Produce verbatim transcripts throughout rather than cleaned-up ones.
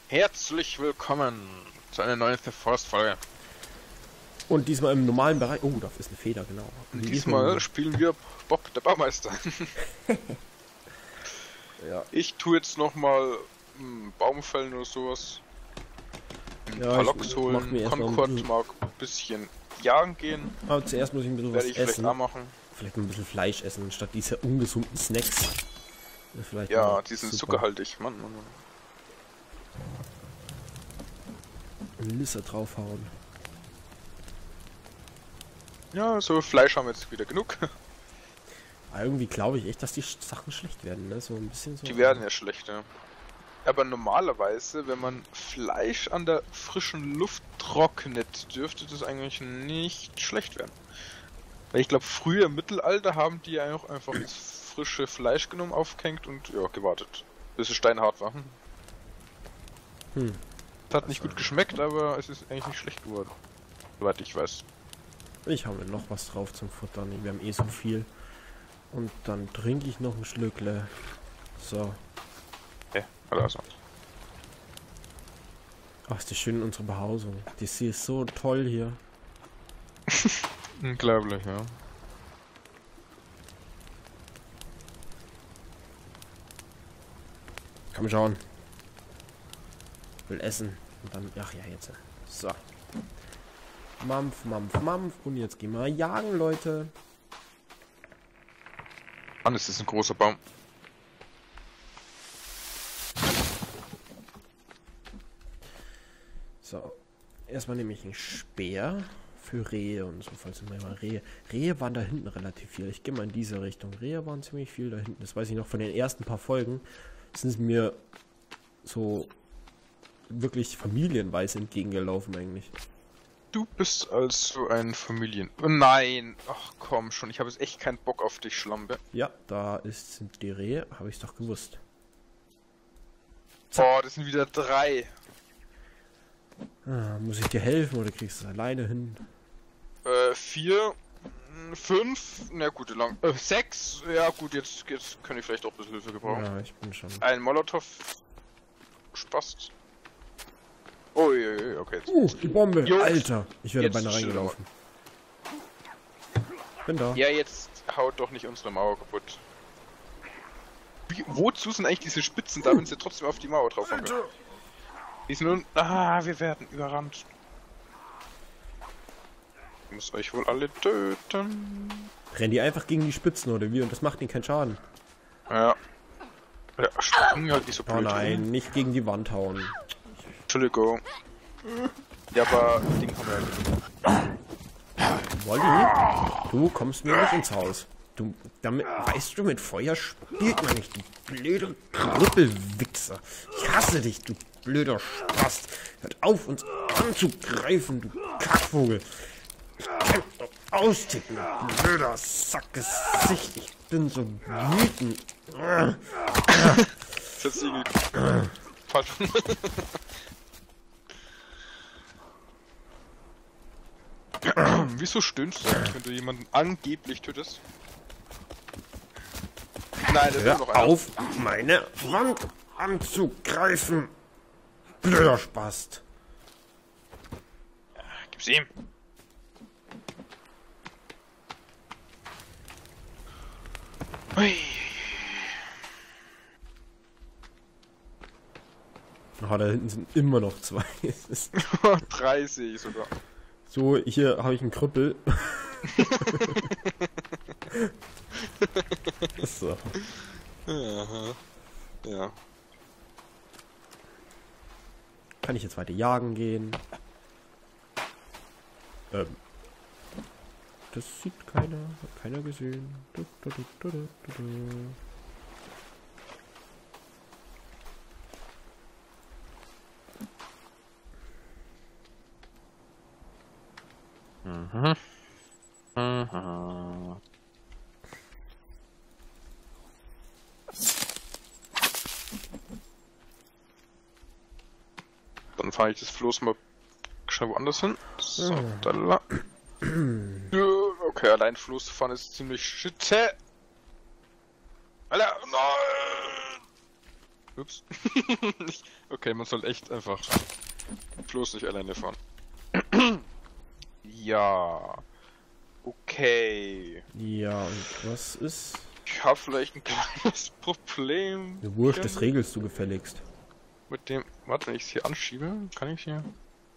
Herzlich willkommen zu einer neuen The Forest Folge. Und diesmal im normalen Bereich. Oh, da ist eine Feder, genau. Und diesmal, diesmal spielen wir Bob, der Baumeister. Ja. Ich tue jetzt nochmal Baum fällen oder sowas. Ein ja, paar Loks holen. Concord mag ein bisschen jagen gehen. Aber zuerst muss ich ein bisschen Werde was ich essen. Vielleicht, machen. vielleicht ein bisschen Fleisch essen, statt diese ungesunden Snacks. Vielleicht ja, die sind zuckerhaltig. Mann, Mann, Mann. Lisse draufhauen. Ja, so Fleisch haben wir jetzt wieder genug. Aber irgendwie glaube ich echt, dass die Sachen schlecht werden, ne? So ein bisschen so. Die werden ja schlecht, ja. Aber normalerweise, wenn man Fleisch an der frischen Luft trocknet, dürfte das eigentlich nicht schlecht werden. Weil ich glaube, früher im Mittelalter haben die ja auch einfach das frische Fleisch genommen, aufgehängt und ja, gewartet, bis es steinhart war. Hm. Es hat nicht gut geschmeckt, aber es ist eigentlich nicht schlecht geworden. Soweit ich weiß. Ich habe noch was drauf zum Futtern. Wir haben eh so viel. Und dann trinke ich noch ein Schlückle. So. Ja, also. Ach, ist das schön, unsere Behausung. Die ist so toll hier. Unglaublich, ja. Komm schauen. Will essen. Und dann, ach ja, jetzt. So. Mampf, Mampf, Mampf. Und jetzt gehen wir jagen, Leute. Mann, es ist ein großer Baum. So. Erstmal nehme ich einen Speer für Rehe und so, falls immer mal Rehe. Rehe waren da hinten relativ viel. Ich gehe mal in diese Richtung. Rehe waren ziemlich viel da hinten. Das weiß ich noch von den ersten paar Folgen. Sind es mir so wirklich familienweise entgegengelaufen eigentlich. Du bist also ein Familien... Oh nein! Ach komm schon, ich habe jetzt echt keinen Bock auf dich, Schlampe. Ja, da ist, sind die Rehe, habe ich es doch gewusst. Boah, das sind wieder drei. Ah, muss ich dir helfen oder kriegst du es alleine hin? Äh, vier, fünf, na gut, lang. Äh, sechs, ja gut, jetzt, jetzt kann ich vielleicht auch ein bisschen Hilfe gebrauchen. Ja, ich bin schon. Ein Molotov. Spaß. Oh, je, okay. Jetzt. Uh, die Bombe, Jungs, Alter. Ich werde beinahe reingelaufen. Bin da. Ja, jetzt haut doch nicht unsere Mauer kaputt. Wie, wozu sind eigentlich diese Spitzen da, wenn sie trotzdem auf die Mauer drauf haben? Die sind nun... Ah, wir werden überrannt. Ich muss euch wohl alle töten. Rennen die einfach gegen die Spitzen oder wie? Und das macht ihnen keinen Schaden. Ja. Ja, springen halt nicht so blöd. Oh nein, nicht gegen die Wand hauen. Entschuldigung. Ja, aber Ding haben wir ja nicht. Wolli, du kommst mir nicht ins Haus. Du, damit, weißt du, mit Feuer spielt man nicht, du blöder Krüppelwichser. Ich hasse dich, du blöder Spast. Hört auf, uns anzugreifen, du Kackvogel. Ich kann doch austicken, du blöder Sackgesicht. Ich bin so wütend. Versiegelt. Wieso stöhnst du eigentlich, wenn du jemanden angeblich tötest? Nein, das Hör ist noch einer. auf, meine Wand anzugreifen. Blöder Spast. Ja, gib's ihm. Ui. Ah, da hinten sind immer noch zwei. Drei sehe ich sogar. So, hier habe ich einen Krüppel. So. Aha. Ja. Kann ich jetzt weiter jagen gehen? Ähm. Das sieht keiner. Hat keiner gesehen. Du, du, du, du, du, du. Mhm. Mhm. Dann fahre ich das Floß mal schnell woanders hin. So, Ja. da la. Okay, allein Floß fahren ist ziemlich shit. Alter, nein! Ups. Okay, man soll echt einfach bloß nicht alleine fahren. Ja. Okay. Ja, und was ist? Ich habe vielleicht ein kleines Problem. Du Wurscht, das regelst du gefälligst. Mit dem. Warte, wenn ich es hier anschiebe, kann ich hier.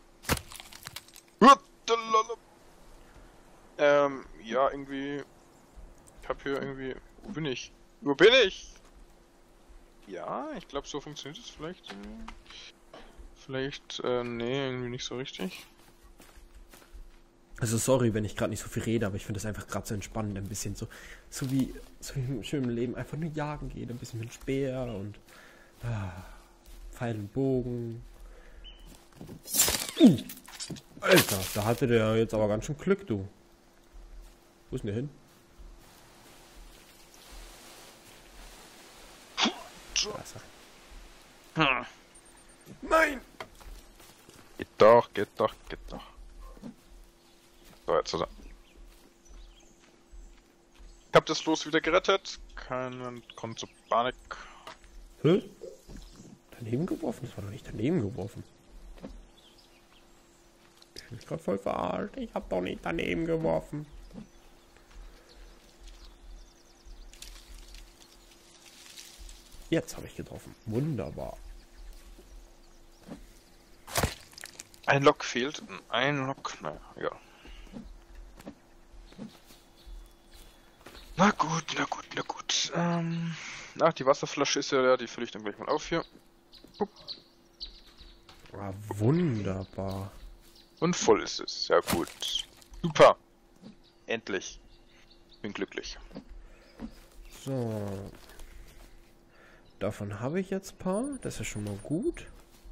Ähm, ja, irgendwie. Ich hab hier irgendwie. Wo bin ich? Wo bin ich? Ja, ich glaube, so funktioniert es vielleicht. Äh, vielleicht, äh, nee, irgendwie nicht so richtig. Also sorry, wenn ich gerade nicht so viel rede, aber ich finde das einfach gerade so entspannend, ein bisschen so, so wie, so wie im schönen Leben, einfach nur jagen gehen, ein bisschen mit Speer und ah, Pfeil und Bogen. Uh, Alter, da hatte der jetzt aber ganz schön Glück, du. Wo ist denn der hin? Da ist er. Hm. Nein! Geht doch, geht doch, geht doch. So, jetzt ist er. Ich hab das Los wieder gerettet. Keinen Grund zur Panik. Hä? Daneben geworfen? Das war doch nicht daneben geworfen. Ich bin gerade voll verarscht. Ich hab doch nicht daneben geworfen. Jetzt habe ich getroffen. Wunderbar. Ein Lock fehlt. Ein Lock, naja, ja. Na gut, na gut, na gut. Ähm, ach, die Wasserflasche ist ja, die fülle ich dann gleich mal auf hier. Hup. Ah, wunderbar. Und voll ist es. Ja gut. Super. Endlich. Bin glücklich. So. Davon habe ich jetzt ein paar. Das ist schon mal gut.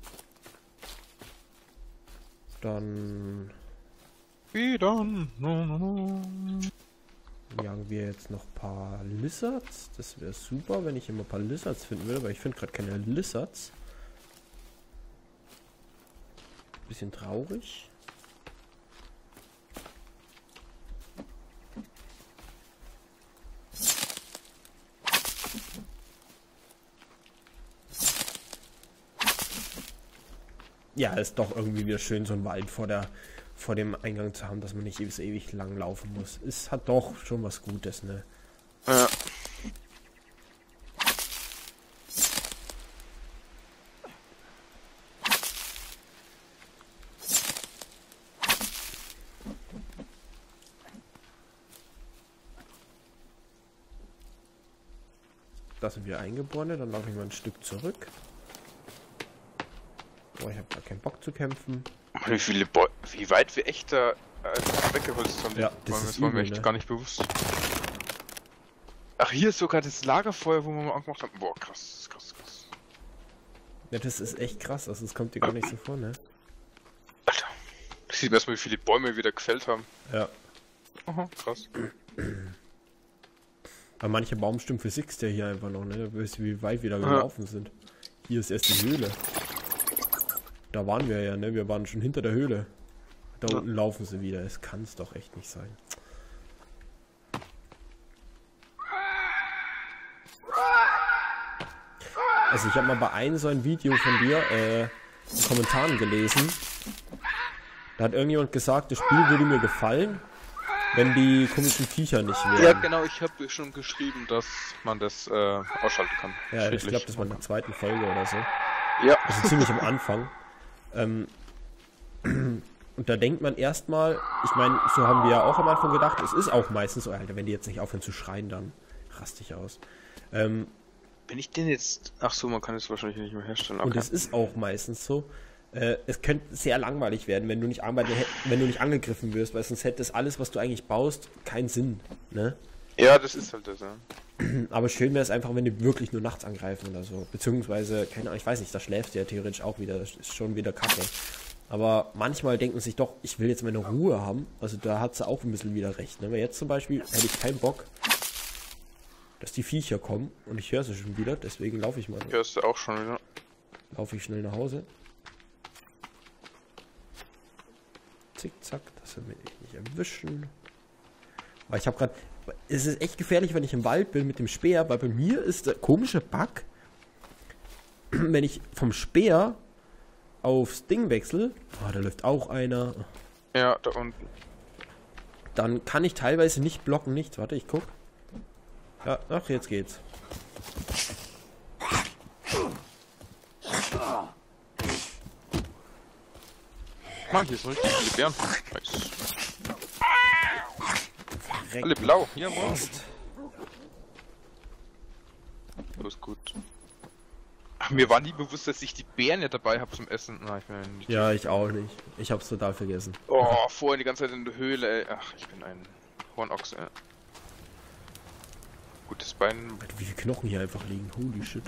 Dann Wieder. No, no, no. jagen wir jetzt noch ein paar Lizards. Das wäre super, wenn ich immer ein paar Lizards finden würde, aber ich finde gerade keine Lizards. Bisschen traurig. Ja, ist doch irgendwie wieder schön, so ein Wald vor der vor dem Eingang zu haben, dass man nicht ewig, ewig lang laufen muss. Es hat doch schon was Gutes, ne? Ja. Da sind wir eingebrochen, dann laufe ich mal ein Stück zurück. Oh, ich habe gar keinen Bock zu kämpfen. Wie viele Bo wie weit wir echt da äh, weggeholzt haben, Ja, das, das das ist war mir übel, echt ne? gar nicht bewusst. Ach, hier ist sogar das Lagerfeuer, wo wir mal angemacht haben. Boah, krass, krass, krass. Ja, das ist echt krass, also das kommt dir gar nicht so vor, ne? Alter, da sieht man erstmal, wie viele Bäume wir wieder gefällt haben. Ja. Aha, krass. Aber manche Baumstimmen physics der hier einfach noch, ne? Da weißt du, wie weit wir da gelaufen sind. Hier ist erst die Höhle. Da waren wir ja, ne? Wir waren schon hinter der Höhle. Da Ja. unten laufen sie wieder. Es kann es doch echt nicht sein. Also ich habe mal bei einem so ein Video von dir äh, in Kommentaren gelesen. Da hat irgendjemand gesagt, das Spiel würde mir gefallen, wenn die komischen Viecher nicht wären. Ja, genau, ich habe schon geschrieben, dass man das äh, ausschalten kann. Ja, ich Friedlich. glaube, das war in der zweiten Folge oder so. Ja. Also ziemlich am Anfang. Ähm, und da denkt man erstmal, ich meine, so haben wir ja auch am Anfang gedacht, es ist auch meistens so, Alter, wenn die jetzt nicht aufhören zu schreien, dann raste ich aus. Ähm, Wenn ich den jetzt... Ach so, man kann es wahrscheinlich nicht mehr herstellen. Und Okay. es ist auch meistens so. Äh, es könnte sehr langweilig werden, wenn du nicht arbeiten, wenn du nicht angegriffen wirst, weil sonst hätte das alles, was du eigentlich baust, keinen Sinn. Ne? Ja, das ist halt das, ja. Aber schön wäre es einfach, wenn die wirklich nur nachts angreifen oder so. Beziehungsweise, keine Ahnung, ich weiß nicht, da schläfst du ja theoretisch auch wieder. Das ist schon wieder kacke. Aber manchmal denken sich doch, ich will jetzt meine Ruhe haben. Also da hat sie auch ein bisschen wieder recht. Ne? Weil jetzt zum Beispiel hätte ich keinen Bock, dass die Viecher kommen und ich höre sie schon wieder. Deswegen laufe ich mal. Hörst du auch schon wieder. Laufe ich schnell nach Hause. Zickzack, dass wir mich nicht erwischen. Aber ich habe gerade... Es ist echt gefährlich, wenn ich im Wald bin mit dem Speer, weil bei mir ist der komische Bug. wenn ich vom Speer aufs Ding wechsle, oh, da läuft auch einer, Ja, da unten. dann kann ich teilweise nicht blocken, nichts. Warte, ich guck. Ja, ach, jetzt geht's. Mann, hier sind richtig viele Bären. Nice. Verreck Alle blau. Jawohl. Frost. Das ist gut. Ach, mir war nie bewusst, dass ich die Bären ja dabei habe zum Essen. Nein, ich bin ein Idiot. Ja, ich auch nicht. Ich hab's total vergessen. Oh, vorhin die ganze Zeit in der Höhle, ey. Ach, ich bin ein Hornochse, ey. Gutes Bein. Alter, wie viele Knochen hier einfach liegen. Holy shit.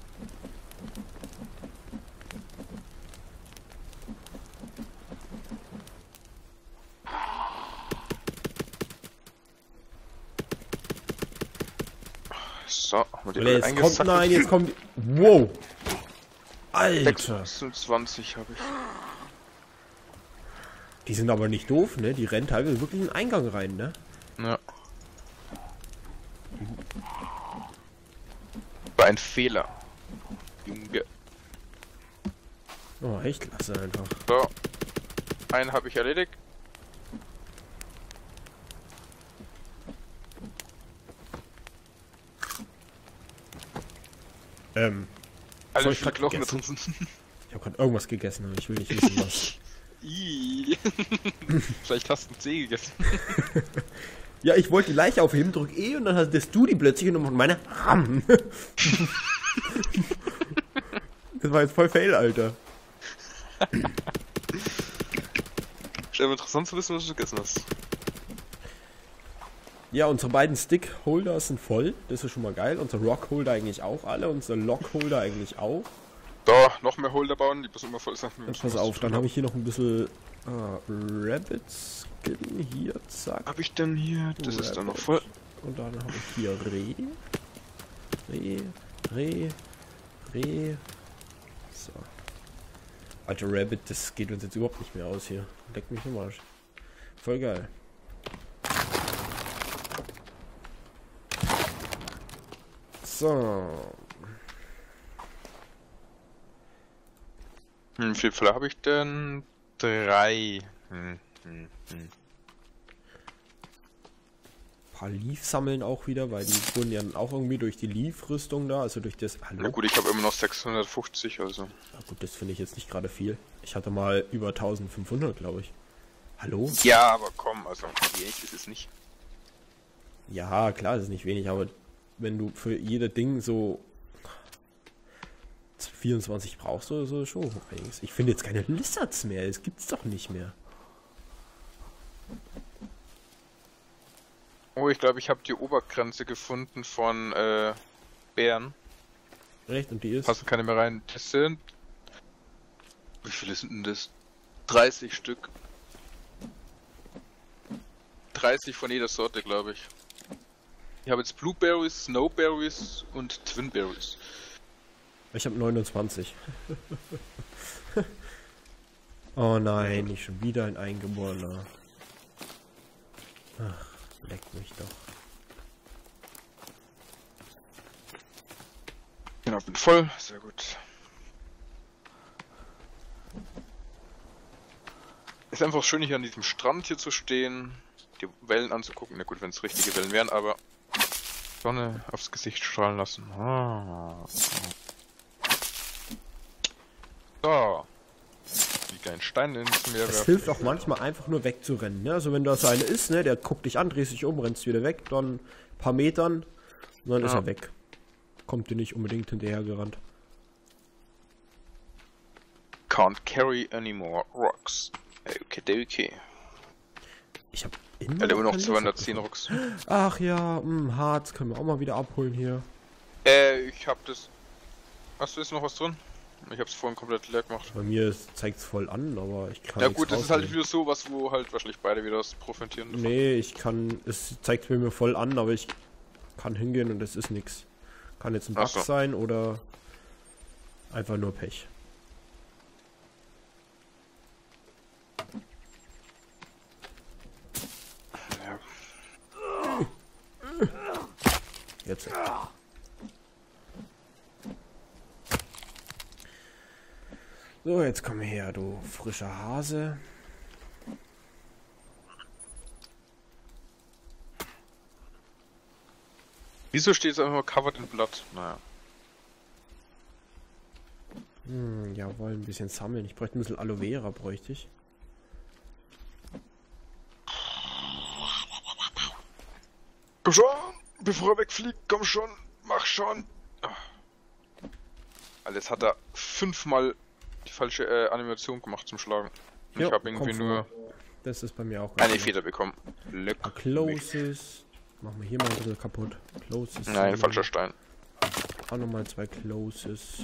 So, haben wir die Alter, alle jetzt kommt, eingesackelt. nein, jetzt kommt... Wow. Alter. sechsundzwanzig habe ich. Die sind aber nicht doof, ne? Die rennen teilweise wirklich in den Eingang rein, ne? Ja. War ein Fehler. Junge. Oh, echt? Lasse einfach. So. Einen habe ich erledigt. Ähm, Alle Soll ich viele grad Knochen da gegessen? drin sind. ich habe gerade irgendwas gegessen, aber ich will nicht wissen, was. Ih. Vielleicht hast du einen Zeh gegessen. Ja, ich wollte die Leiche aufheben, drück E und dann hast du die plötzlich genommen und meine Ham. Das war jetzt voll fail, Alter. Ist aber interessant zu wissen, was du gegessen hast. Ja, unsere beiden Stick-Holder sind voll. Das ist schon mal geil. Unser Rock-Holder eigentlich auch alle. Unser Lock-Holder eigentlich auch. Da, noch mehr Holder bauen, die müssen immer voll sein. Jetzt pass auf, dann habe ich hier noch ein bisschen ah, Rabbit Skin hier, zack. Hab ich denn hier? Das Rabbit. ist dann noch voll. Und dann habe ich hier Reh. Reh, Reh, Reh. So. Alter Rabbit, das geht uns jetzt überhaupt nicht mehr aus hier. Leck mich im Arsch. Voll geil. So. Hm, wie viele Fälle habe ich denn? Drei. Hm, hm, hm. Paar Leaf sammeln auch wieder, weil die wurden ja auch irgendwie durch die Leaf-Rüstung da, also durch das... Hallo? Na gut, ich habe immer noch sechshundertfünfzig, also. Ja, gut, das finde ich jetzt nicht gerade viel. Ich hatte mal über eintausendfünfhundert, glaube ich. Hallo? Ja, aber komm, also wenig ist es nicht. Ja, klar, das ist nicht wenig, aber wenn du für jede Ding so vierundzwanzig brauchst oder so, schon einiges. Ich finde jetzt keine Lizards mehr, das gibt's doch nicht mehr. Oh, ich glaube, ich habe die Obergrenze gefunden von äh, Bären. Recht, und die ist? Passen keine mehr rein. Das sind... Wie viele sind denn das? dreißig Stück. dreißig von jeder Sorte, glaube ich. Ich habe jetzt Blueberries, Snowberries und Twinberries. Ich habe neunundzwanzig. Oh nein, nicht schon wieder ein Eingeborener. Ach, leck mich doch. Genau, bin voll. Sehr gut. Ist einfach schön, hier an diesem Strand hier zu stehen, die Wellen anzugucken. Na gut, wenn es richtige Wellen wären, aber Sonne aufs Gesicht strahlen lassen. Ah. So. Wie ein Stein ins Meer Es werfen. hilft auch manchmal einfach nur wegzurennen. Ne? Also wenn da so eine ist, ne, der guckt dich an, drehst dich um, rennst wieder weg, dann ein paar Metern und dann Ja. ist er weg. Kommt dir nicht unbedingt hinterher gerannt. Can't carry any more rocks. Okay, okay. Ich habe Er hat immer noch zweihundertzehn Rocks. Ach ja, mh, Harz können wir auch mal wieder abholen hier. Äh, ich hab das. Hast du jetzt noch was drin? Ich hab's vorhin komplett leer gemacht. Bei mir zeigt es voll an, aber ich kann Ja nichts gut, das ist halt rausnehmen. wieder so was, wo halt wahrscheinlich beide wieder was profitieren davon. Nee, ich kann, es zeigt mir voll an, aber ich kann hingehen und es ist nichts. Kann jetzt ein Bug Ach so. sein oder einfach nur Pech. Ja. Jetzt. So, jetzt komm her, du frischer Hase. Wieso steht es einfach nur covered in Blood? Naja. Hm, jawohl, ein bisschen sammeln. Ich bräuchte ein bisschen Aloe Vera, bräuchte ich. Komm schon, bevor er wegfliegt, komm schon, mach schon. Alles hat er fünfmal die falsche äh, Animation gemacht zum Schlagen. Und Jo, ich habe irgendwie nur das ist bei mir auch. eine Feder bekommen. Leck mich. Closes. Machen wir hier mal ein bisschen kaputt. Closes. Nein, falscher Stein. Auch nochmal zwei Closes.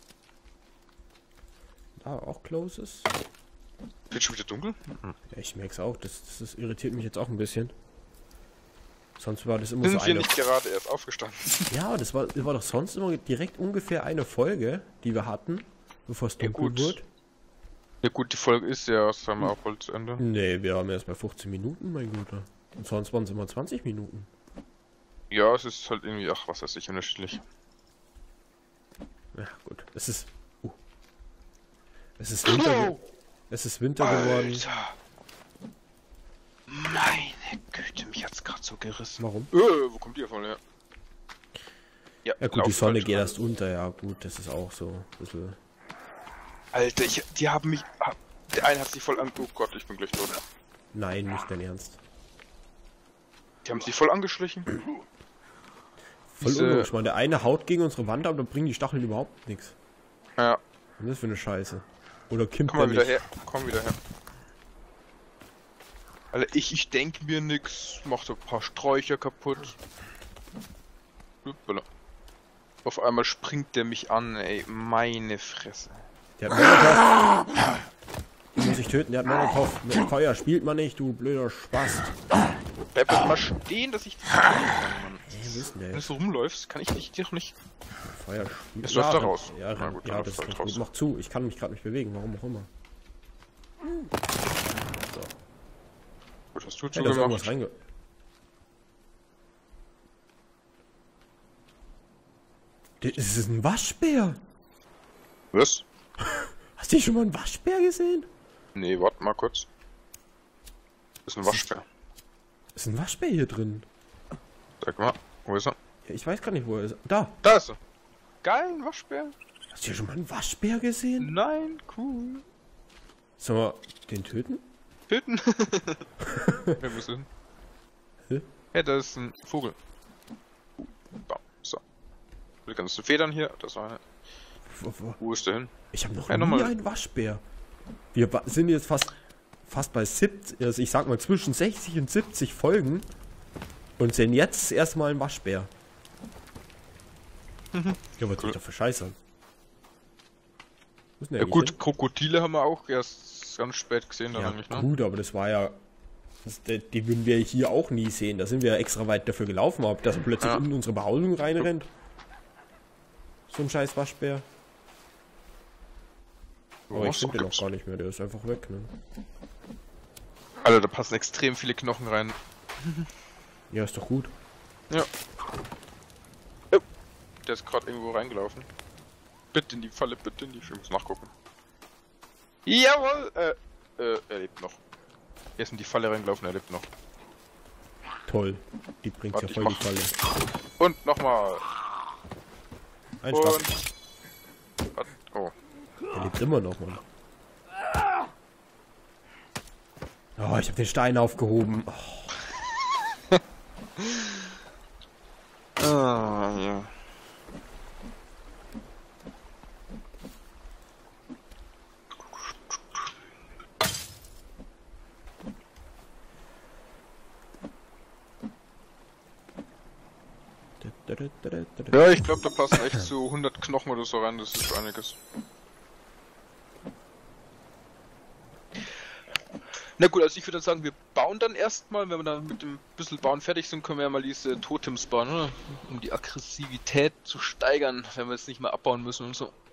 Da auch Closes. Wird schon wieder dunkel? Ja, ich merke es auch. Das, das, das irritiert mich jetzt auch ein bisschen. Sonst war das immer Sind so wir eine... nicht gerade erst aufgestanden? Ja, das war, das war doch sonst immer direkt ungefähr eine Folge, die wir hatten, bevor es Ja, dunkel gut. wird. Ja gut, die Folge ist ja, sagen wir, auch bald zu Ende. Nee, wir haben erst bei fünfzehn Minuten, mein Guter. Und sonst waren es immer zwanzig Minuten. Ja, es ist halt irgendwie, ach, was weiß ich, unterschiedlich. Ja, gut. Es ist... Uh. Es ist Winter, ge es ist Winter geworden. Alter! Meine Güte, mich hat's gerade so gerissen. Warum? Äh, wo kommt die von her? Ja, Ja gut, die laufen Sonne halt geht schon. erst unter, ja gut, das ist auch so ein bisschen... Alter, ich, die haben mich... ah, Der eine hat sich voll an... Oh Gott, ich bin gleich tot. Nein, nicht dein Ernst. Die haben sich voll angeschlichen. Voll Diese- unlogisch, man. Der eine haut gegen unsere Wand, aber dann bringen die Stacheln überhaupt nichts. Ja, Was ist das für eine Scheiße? Oder kimmt komm der mal wieder nicht? her. Komm wieder her. Alter, ich, ich denke mir nix. Mach so ein paar Sträucher kaputt. Hoppala. Auf einmal springt der mich an, ey. Meine Fresse. Der hat Molotow. Den muss ich töten, der hat Molotow. Mit Feuer spielt man nicht, du blöder Spast. Bleib doch mal stehen, dass ich... Mann. Wo ist denn der Wenn du jetzt? so rumläufst, kann ich dich doch nicht... Feuer spielt. Es läuft da dann- raus. Ja, Na dann, gut, ja dann das ist läuft doch halt gut. raus. Mach zu, ich kann mich gerade nicht bewegen, warum auch immer. Was hast du Hey, da ist irgendwas zugemacht? reinge... Das ist ein Waschbär. Was? Hast du schon mal einen Waschbär gesehen? Nee, warte mal kurz. Das ist ein Waschbär. Ist ein Waschbär hier drin? Sag mal, wo ist er? Ja, ich weiß gar nicht, wo er ist. Da. Da ist er. Geil, ein Waschbär. Hast du hier schon mal einen Waschbär gesehen? Nein, cool. Sollen wir den töten? Töten. Wir müssen. Hä? Ja, da ist ein Vogel. Bam. So. Die ganzen Federn hier. Das war eine. Wo, wo? Wo ist der hin? Ich habe noch Ja, nie nochmal. einen Waschbär. Wir wa- sind jetzt fast fast bei siebzig, also ich sag mal zwischen sechzig und siebzig Folgen und sehen jetzt erstmal einen Waschbär. Ja, was Cool. cool. Doch für Scheiße. Wo ist denn der Ja eigentlich gut, Krokodile haben wir auch erst ganz spät gesehen dann hin? eigentlich, Ja, ne? gut, aber das war ja... Das, die, die würden wir hier auch nie sehen. Da sind wir ja extra weit dafür gelaufen, ob das plötzlich Ja. in unsere Behausung reinrennt. So ein scheiß Waschbär. Aber ich Was finde den gibt's? auch gar nicht mehr. Der ist einfach weg, ne? Alter, da passen extrem viele Knochen rein. Ja, ist doch gut. Ja. Ja. Der ist gerade irgendwo reingelaufen. Bitte in die Falle, bitte in die... Ich muss nachgucken. Jawohl! Äh, äh, er lebt noch. Er ist in die Falle reingelaufen, er lebt noch. Toll. Die bringt Warte, ja ich voll die mach- Falle. Und nochmal. Ein Schlag. Und... Warte, oh. Der lebt immer noch, Mann. Oh, ich habe den Stein aufgehoben. Oh, Ah, ja. Ja, ich glaube, da passen echt so hundert Knochen oder so rein, das ist einiges. Na gut, also ich würde sagen, wir bauen dann erstmal, wenn wir dann mit dem bisschen Bauen fertig sind, können wir ja mal diese Totems bauen, oder? Um die Aggressivität zu steigern, wenn wir jetzt nicht mehr abbauen müssen und so.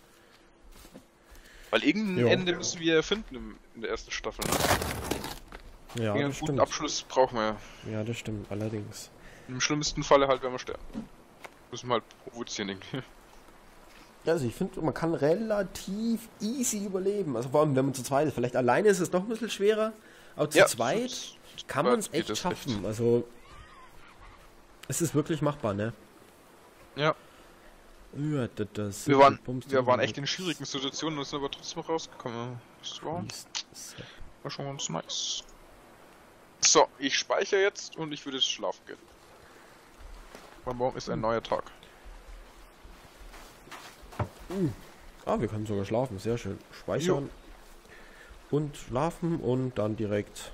Weil irgendein Jo. Ende müssen wir ja finden im, in der ersten Staffel. Ne? ja, Einen das guten stimmt. Abschluss brauchen wir ja. Ja, das stimmt, allerdings. Im schlimmsten Falle halt, wenn wir sterben. Müssen wir halt provozieren irgendwie. Also ich finde, man kann relativ easy überleben. Also vor allem, wenn man zu zweit ist. Vielleicht alleine ist es noch ein bisschen schwerer, aber zu Ja, zweit zu- zu kann zweit man es geht echt das schaffen. echt. Also es ist wirklich machbar, ne? Ja, Ja, das, das wir waren, Bums- wir waren echt in schwierigen Situationen und sind aber trotzdem rausgekommen. Das war, Priest- war schon ganz nice. So, ich speichere jetzt und ich würde jetzt schlafen gehen. Weil morgen ist ein neuer Tag. Ah, wir können sogar schlafen, sehr schön. Speichern und schlafen und dann direkt.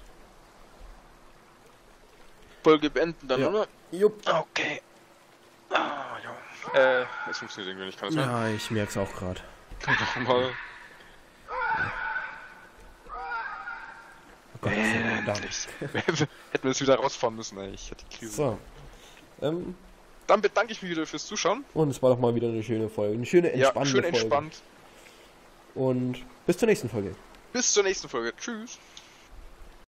Folge beenden dann, Ja. oder? Jupp. Okay. Ah, ja. Äh, es funktioniert irgendwie nicht, kann das sein? Ja, ich merk's auch gerade. Nochmal. Oh Gott, verdammt. Endlich. Hätten wir es wieder rausfahren müssen, ey. Ich hatte die Krise. So. Ähm, Dann bedanke ich mich wieder fürs Zuschauen. und es war doch mal wieder eine schöne Folge. Eine schöne, Ja, entspannende schön Folge. entspannt. Und bis zur nächsten Folge. Bis zur nächsten Folge. Tschüss.